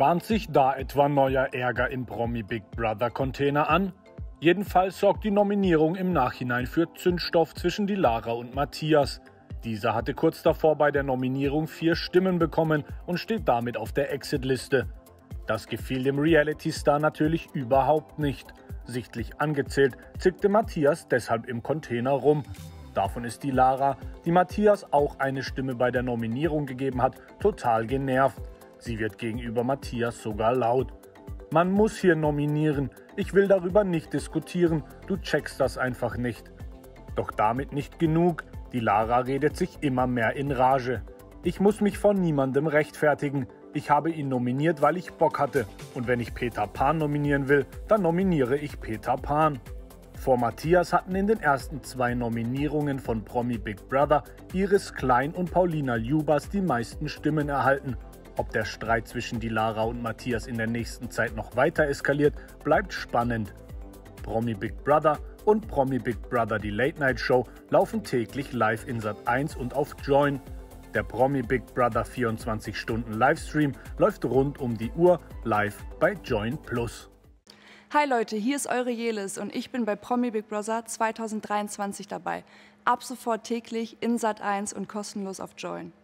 Bahnt sich da etwa neuer Ärger im Promi Big Brother Container an? Jedenfalls sorgt die Nominierung im Nachhinein für Zündstoff zwischen die Lara und Matthias. Dieser hatte kurz davor bei der Nominierung 4 Stimmen bekommen und steht damit auf der Exit-Liste. Das gefiel dem Reality-Star natürlich überhaupt nicht. Sichtlich angezählt zickte Matthias deshalb im Container rum. Davon ist die Lara, die Matthias auch eine Stimme bei der Nominierung gegeben hat, total genervt. Sie wird gegenüber Matthias sogar laut. Man muss hier nominieren. Ich will darüber nicht diskutieren. Du checkst das einfach nicht. Doch damit nicht genug. Die Lara redet sich immer mehr in Rage. Ich muss mich vor niemandem rechtfertigen. Ich habe ihn nominiert, weil ich Bock hatte. Und wenn ich Peter Pan nominieren will, dann nominiere ich Peter Pan. Vor Matthias hatten in den ersten 2 Nominierungen von Promi Big Brother Iris Klein und Paulina Ljubas die meisten Stimmen erhalten. Ob der Streit zwischen die Lara und Matthias in der nächsten Zeit noch weiter eskaliert, bleibt spannend. Promi Big Brother und Promi Big Brother die Late Night Show laufen täglich live in Sat.1 und auf Join. Der Promi Big Brother 24 Stunden Livestream läuft rund um die Uhr live bei Join Plus. Hi Leute, hier ist eure Jelis und ich bin bei Promi Big Brother 2023 dabei. Ab sofort täglich in Sat.1 und kostenlos auf Join.